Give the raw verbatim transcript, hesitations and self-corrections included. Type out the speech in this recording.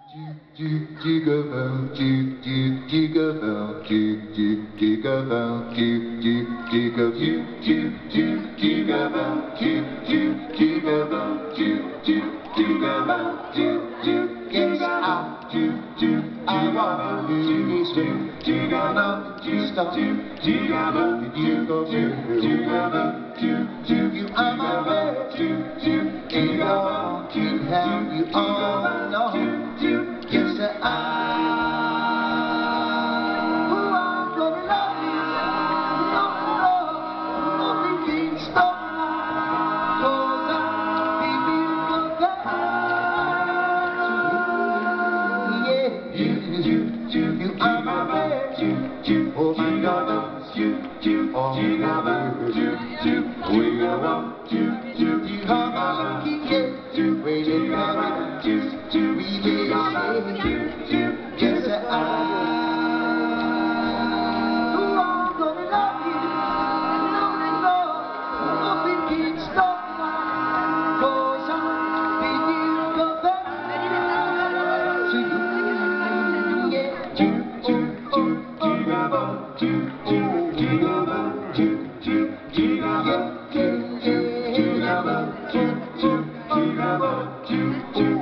Jingle bell, jig, jig, jingle bell, jig, jig, jingle bell, jig, jig, jingle, jig, jig, jig, jingle bell, jig, jig, jingle bell, jig, jig, jingle bell, jig, jig, yes, I, jig, jig, I want to swing, jingle bell, jig, stop, jingle bell, jingle, jig, jingle bell, jig, jig, you are my baby, jig, jig, jingle bell, jig, have you all know? Yes, I, who I'm gonna love you, love you, love, nothing can stop me, 'cause I believe yeah, you, you, you, you are my baby, you, oh my God, you, you, oh my baby, you, you, we are one, you, you, you are my lucky, yeah, you, we live together, you, you, we live together. Yes, I, who I'm gonna love you, love you, love, nothing can stop me, 'cause I'm with you forever. To you, yeah, you, you, you, jigaboo, you, you, jigaboo, you, you, jigaboo, you, you, jigaboo, you, you, jigaboo, you, you.